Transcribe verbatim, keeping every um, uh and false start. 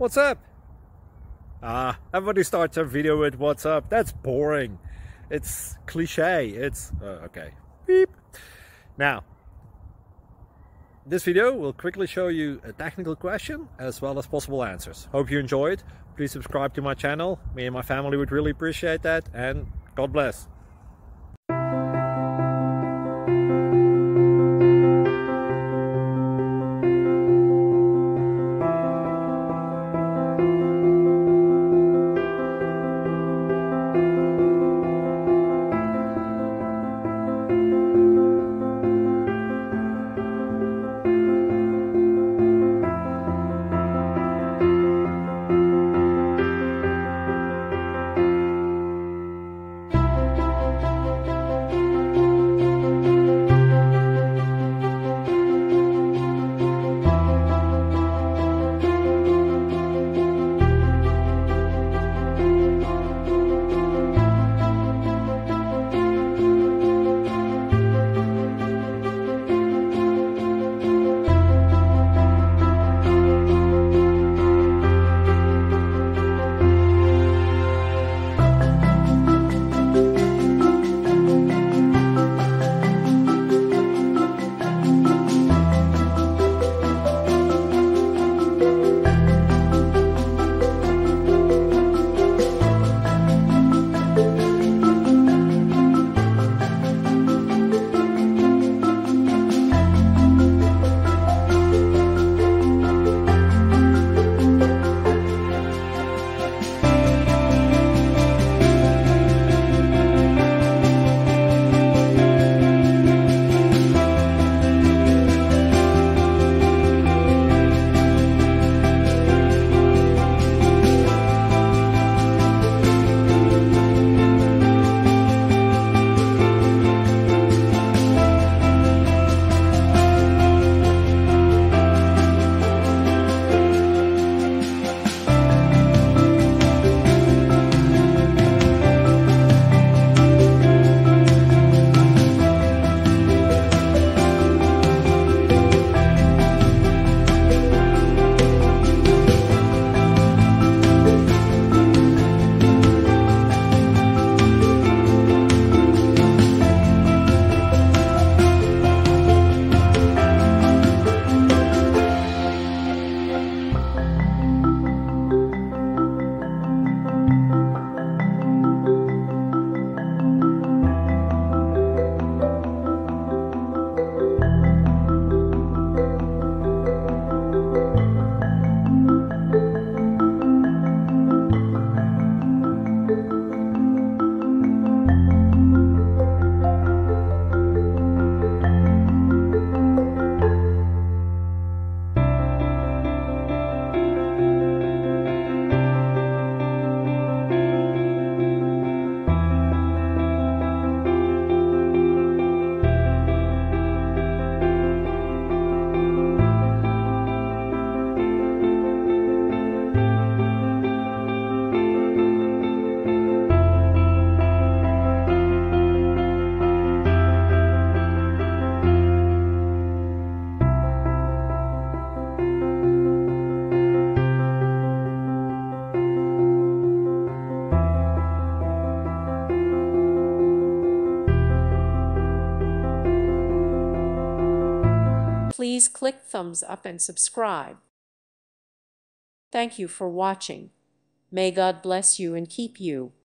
What's up? Ah, everybody starts their video with what's up. That's boring. It's cliche. It's uh, okay. Beep. Now, this video will quickly show you a technical question as well as possible answers. Hope you enjoyed. Please subscribe to my channel. Me and my family would really appreciate that, and God bless. Please click thumbs up and subscribe. Thank you for watching. May God bless you and keep you.